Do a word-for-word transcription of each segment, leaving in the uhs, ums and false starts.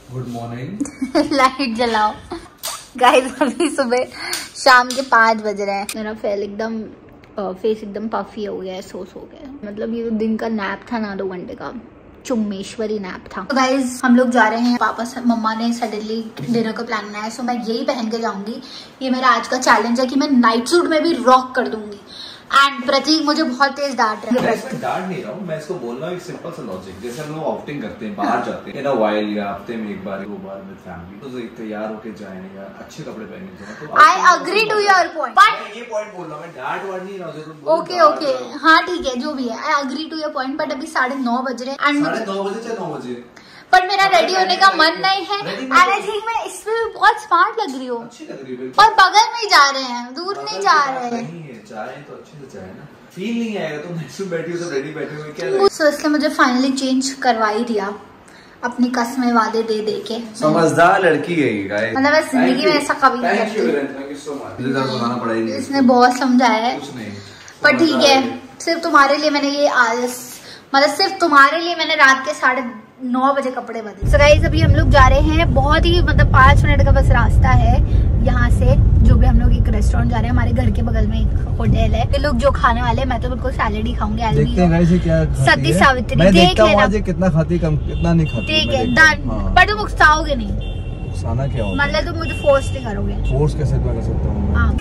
Good morning. Light जलाओ guys, अभी सुबह शाम के पाँच बज रहे हैं। मेरा फेल एकदम फेस एकदम पफी हो गया है, सोस हो गया है। मतलब ये तो दिन का नैप था ना, दो घंटे का चुम्मेश्वरी नैप था। तो गाइज हम लोग जा रहे हैं वापस। मम्मा ने सडनली डिनर का प्लान बनाया, सो मैं यही पहन के जाऊंगी। ये मेरा आज का चैलेंज है कि मैं नाइट सूट में भी रॉक कर दूंगी। एंड प्रतीक मुझे बहुत तेज डांट रहा है। मैं डांट नहीं रहा हूँ, मैं इसको बोल रहा हूँ एक सिंपल सा लॉजिक। जैसे हम लोग आउटिंग करते हैं, बाहर जाते हैं ना, वाइल या हफ्ते में एक बार दो बार में फैमिली, तो तैयार होके जाए या अच्छे कपड़े पहने तो I agree to your point, but ये पॉइंट बोल रहा हूँ मैं, डांट वाट नहीं रहा। ओके ओके हाँ ठीक है, जो भी है I agree to your point. But अभी साढ़े नौ बज रहे हैं, साढ़े नौ बजे चाहे नौ बजे, पर मेरा रेडी होने का मन नहीं है। एंड आई थिंक मैं इसमें बहुत स्मार्ट लग रही हूँ। अच्छी लग रही है। और बगल में ही जा रहे हैं, दूर नहीं जा रहे हैं। जाए तो अच्छे से जाए ना, फील नहीं आएगा। तुम नेक्स्ट में बैठी हो तो रेडी बैठे हुए क्या। सो इसलिए मुझे फाइनली चेंज करवा ही दिया, अपनी कसमें वादे दे दे के। समझदार लड़की है ये गाइस, मतलब मैं जिंदगी में ऐसा कभी नहीं करती। इसने बहुत समझाया है, पर ठीक है, सिर्फ तुम्हारे लिए मैंने ये आलस, मतलब सिर्फ तुम्हारे लिए मैंने रात के साढ़े नौ बजे कपड़े बदले। सो गाइस अभी हम लोग जा रहे हैं, बहुत ही मतलब पाँच मिनट का बस रास्ता है यहाँ से। जो भी हम लोग एक रेस्टोरेंट जा रहे हैं, हमारे घर के बगल में एक होटल है। ये लोग जो खाने वाले, मैं तो बिल्कुल सैलेड ही खाऊंगी। सती सावित्री देख लेना कितना खाती, कम कितना नहीं खाती। ठीक है डन। पर तुम उकसाओगे नहीं, उकसाना क्या होगा? मतलब तुम मुझे फोर्स नहीं करोगे। फोर्स कैसे कर सकता हूँ?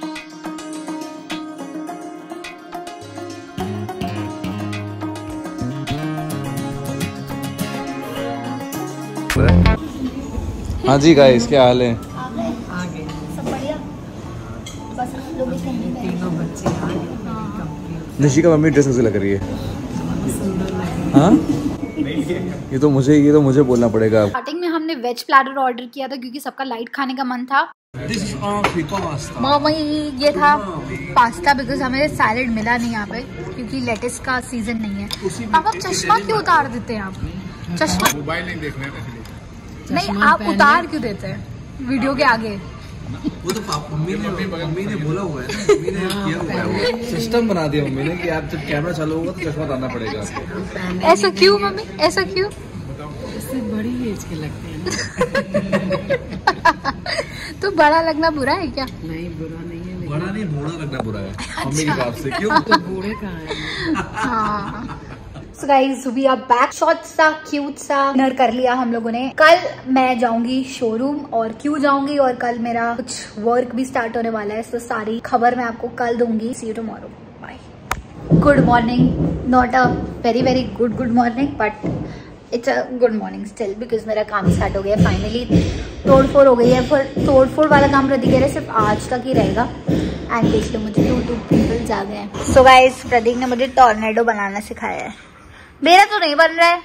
हाँ जी गाइस, क्या हाल है? आगे सब बढ़िया, बस हम लोग तीनों बच्चे आ गए। निशी का मम्मी ड्रेस कैसे लग रही है? हाँ ये तो मुझे ये तो मुझे बोलना पड़ेगा। स्टार्टिंग में हमने वेज प्लेटर ऑर्डर किया था क्योंकि सबका लाइट खाने का मन था। मम्मी ये था पास्ता, बिकॉज हमें सैलेड मिला नहीं यहाँ पे क्योंकि लेटिस का सीजन नहीं है। पापा चश्मा क्यों उतार देते हैं आप? चश्मा मोबाइल नहीं देखना है नहीं, आप उतार क्यों देते हैं वीडियो के आगे? वो तो मम्मी ने मम्मी ने बोला हुआ है ना, मम्मी ने किया हुआ है, वो सिस्टम बना दिया मम्मी ने कि आप जब कैमरा चालू होगा तो चश्मा उतारना पड़ेगा आपको। ऐसा क्यों मम्मी, ऐसा क्यों? इससे बड़ी एज के लगते हैं। तो बड़ा लगना बुरा है क्या? नहीं बुरा नहीं है, बड़ा नहीं बूढ़ा लगना बुरा है। अच्छा। मम्मी के बात से क्यों? तो बूढ़े कहाँ हैं? हाँ So guys, we are back. Short सा क्यूट सा डिनर कर लिया हम लोगों ने। कल मैं जाऊंगी शोरूम, और क्यों जाऊंगी, और कल मेरा कुछ वर्क भी स्टार्ट होने वाला है। तो सारी खबर मैं आपको कल दूंगी। See you tomorrow, bye. Good morning, not a very very good good morning, but it's a good morning still, because मेरा काम स्टार्ट हो गया फाइनली। तोड़ फोड़ हो गई है, पर तोड़ फोड़ वाला काम प्रतीक कह रहे सिर्फ आज तक ही रहेगा। एंड देख लो मुझे टू टू पीपल्स आ गए हैं। सो गाइस प्रतीक ने मुझे टॉर्नेडो बनाना सिखाया है। मेरा तो नहीं बन रहा है।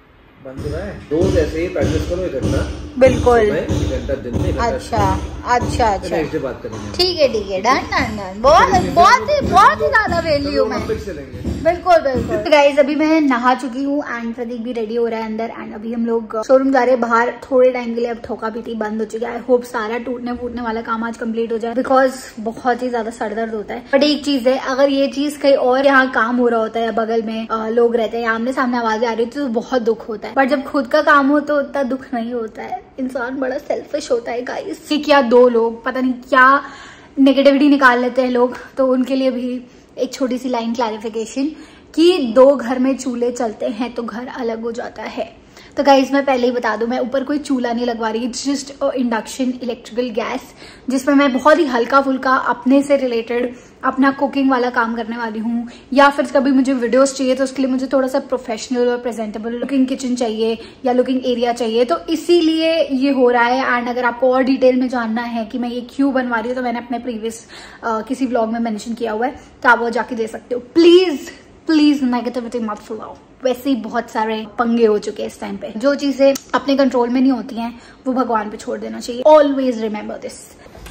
बन रहा है, रोज ऐसे ही प्रैक्टिस करो एक घंटा। बिल्कुल एक घंटा दिन में। अच्छा अच्छा अच्छा नेक्स्ट बात करेंगे। ठीक है ठीक है, डन डन डन। बहुत बहुत ही बहुत ही ज्यादा वेली हूँ मैं। बिल्कुल बिल्कुल। गाइस अभी मैं नहा चुकी हूँ एंड प्रतीक भी रेडी हो रहा है अंदर। एंड अभी हम लोग शोरूम जा रहे हैं बाहर थोड़े टाइम के लिए। अब ठोका पीटी बंद हो चुकी है। आई होप सारा टूटने फूटने वाला काम आज कंप्लीट हो जाए, बिकॉज बहुत ही ज्यादा सरदर्द होता है। बट एक चीज है, अगर ये चीज कहीं और यहाँ काम हो रहा होता है, बगल में आ, लोग रहते हैं, आमने सामने आवाजें आ रही होती है, तो बहुत दुख होता है। बट जब खुद का काम हो तो उतना दुख नहीं होता है। इंसान बड़ा सेल्फिश होता है गाइस। क्या दो लोग पता नहीं क्या नेगेटिविटी निकाल लेते हैं लोग, तो उनके लिए भी एक छोटी सी लाइन क्लैरिफिकेशन कि दो घर में चूल्हे चलते हैं तो घर अलग हो जाता है। तो गाइज मैं पहले ही बता दूं, मैं ऊपर कोई चूल्हा नहीं लगवा रही, it's just induction electrical gas, जिसमें मैं बहुत ही हल्का फुल्का अपने से रिलेटेड अपना कुकिंग वाला काम करने वाली हूँ। या फिर कभी मुझे वीडियोस चाहिए तो उसके लिए मुझे थोड़ा सा प्रोफेशनल और प्रेजेंटेबल लुकिंग किचन चाहिए या लुकिंग एरिया चाहिए, तो इसीलिए ये हो रहा है। एंड अगर आपको और डिटेल में जानना है कि मैं ये क्यों बनवा रही हूँ, तो मैंने अपने प्रीवियस किसी व्लॉग में मेंशन किया हुआ है, तो आप वो जाके दे सकते हो। प्लीज प्लीज नेगेटिविटी मत फैलाओ। वैसे ही बहुत सारे पंगे हो चुके हैं इस टाइम पे। जो चीजें अपने कंट्रोल में नहीं होती हैं वो भगवान पे छोड़ देना चाहिए। Always remember this.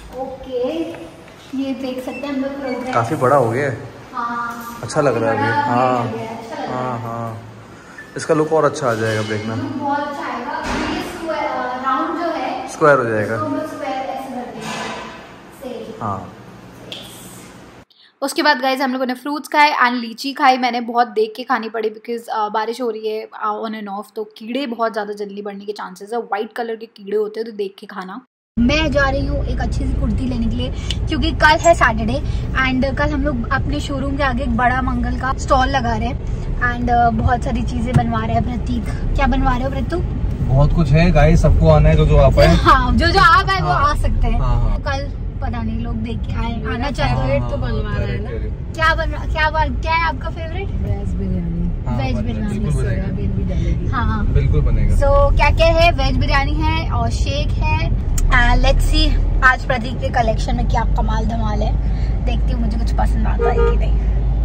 ओके ये देख सकते हैं हम लोग प्रोग्रेस काफी बड़ा हो गया है। हाँ अच्छा लग रहा है अभी। हाँ हाँ हाँ, इसका लुक और अच्छा आ जाएगा। देखना बहुत अच्छा आएगा। ये स्क्वायर राउंड जो है स्क्वायर हो जाएगा। तो हम लोग स्क्वायर ऐसे करते हैं। हाँ उसके बाद गाइज हम लोगों ने फ्रूट्स खाए एंड लीची खाई। मैंने बहुत देख के खानी पड़ी बिकॉज uh, बारिश हो रही है ऑन एंड ऑफ, तो कीड़े बहुत ज़्यादा जल्दी बढ़ने के चांसेस है। वाइट कलर के कीड़े होते हैं, तो देख के खाना। मैं जा रही हूँ एक अच्छी सी कुर्ती लेने के लिए क्योंकि कल है सैटरडे एंड कल हम लोग अपने शोरूम के आगे एक बड़ा मंगल का स्टॉल लगा रहे हैं एंड uh, बहुत सारी चीजें बनवा रहे हैं। प्रतीक क्या बनवा रहे हो प्रतु? बहुत कुछ है गाइस, सबको आना है जो जो आप है। हाँ, जो जो आ गए वो आ सकते हैं। हाँ, हाँ। कल पता नहीं लोग देख के आए, आना चाहिए। तो बनवा रहे हैं ना। क्या बन क्या बन, क्या है आपका favourite? Veg biryani. Veg biryani, soybean भी डालेगी। हाँ बिल्कुल बनेगा। सो so, क्या क्या है? वेज बिरयानी है और शेक है। लेट्स सी आज प्रतीक के कलेक्शन में क्या कमाल धमाल है। देखती हूँ मुझे कुछ पसंद आता है कि नहीं।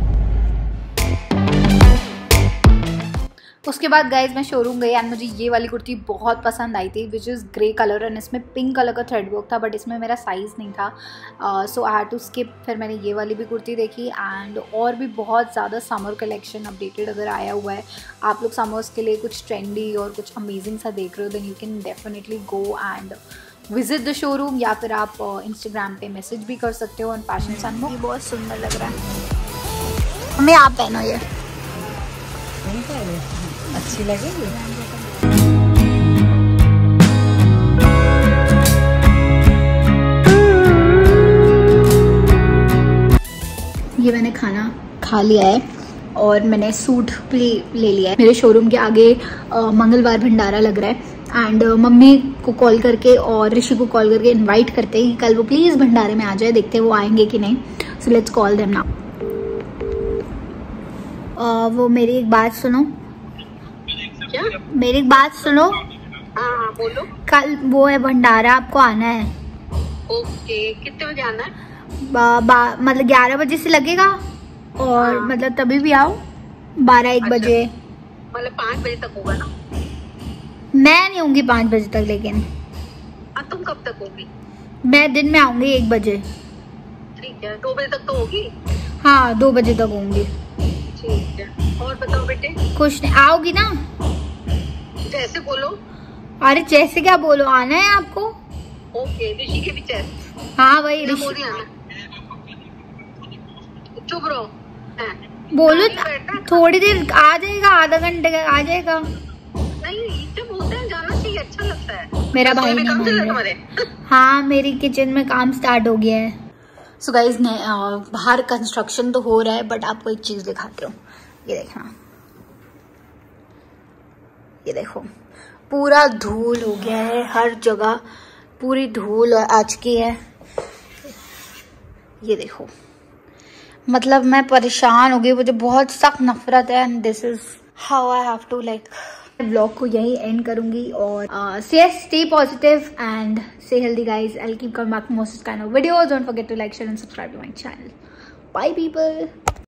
उसके बाद गाइज मैं शोरूम गई एंड मुझे ये वाली कुर्ती बहुत पसंद आई थी which is grey colour and इसमें पिंक कलर का थ्रेड वर्क था, बट इसमें मेरा साइज़ नहीं था so I had to skip. फिर मैंने ये वाली भी कुर्ती देखी एंड और भी बहुत ज़्यादा समर कलेक्शन अपडेटेड अगर आया हुआ है, आप लोग समर्स के लिए कुछ ट्रेंडी और कुछ अमेजिंग सा देख रहे हो, then you can definitely go and visit the showroom, या फिर आप इंस्टाग्राम पे मैसेज भी कर सकते हो ऑन फैशन सन। ये बहुत सुंदर लग रहा है। हमें आप पहनो ये, अच्छी लगेगी। ये मैंने खाना खा लिया है और मैंने सूट भी ले लिया है। मेरे शोरूम के आगे आ, मंगलवार भंडारा लग रहा है एंड मम्मी को कॉल करके और ऋषि को कॉल करके इनवाइट करते हैं कि कल वो प्लीज़ भंडारे में आ जाए। देखते हैं वो आएंगे कि नहीं। So let's call them now. वो मेरी एक बात सुनो। क्या? मेरी एक बात सुनो। हाँ बोलो। कल वो है भंडारा, आपको आना है। ओके, कितने बजे आना है? मतलब ग्यारह बजे से लगेगा और हाँ। मतलब तभी भी आओ बारह एक अच्छा। बजे मतलब पाँच बजे तक होगा ना? मैं नहीं होंगी पाँच बजे तक, लेकिन आ, तुम कब तक होगी? मैं दिन में आऊंगी एक बजे। ठीक है, दो बजे तक तो होगी? हाँ दो बजे तक होंगी। ठीक है, और बताओ बेटे। कुछ नहीं, आओगी ना? जैसे बोलो। अरे जैसे क्या बोलो, आना है आपको। ओके, ऋषि के भी जैसे। हाँ वही ऋषि। चुप रहो। बोलो थोड़ी देर आ जाएगा, आधा घंटे का आ जाएगा। नहीं जब होते हैं जाना चाहिए, अच्छा लगता है। मेरा भाई नहीं मान रहा। हाँ मेरी किचन में काम स्टार्ट हो गया है। सो so गाइज बाहर कंस्ट्रक्शन तो हो रहा है, बट आपको एक चीज दिखाती हूँ। ये देखना, ये देखो पूरा धूल हो गया है, हर जगह पूरी धूल आ चुकी है। ये देखो, मतलब मैं परेशान हो गई, मुझे बहुत सख्त नफरत है and this is how I have to like. Blog को यही एंड करूंगी और say stay positive and stay healthy guys. I'll keep coming back to more such kind of videos. Don't forget to like, share and subscribe to my channel. Bye people.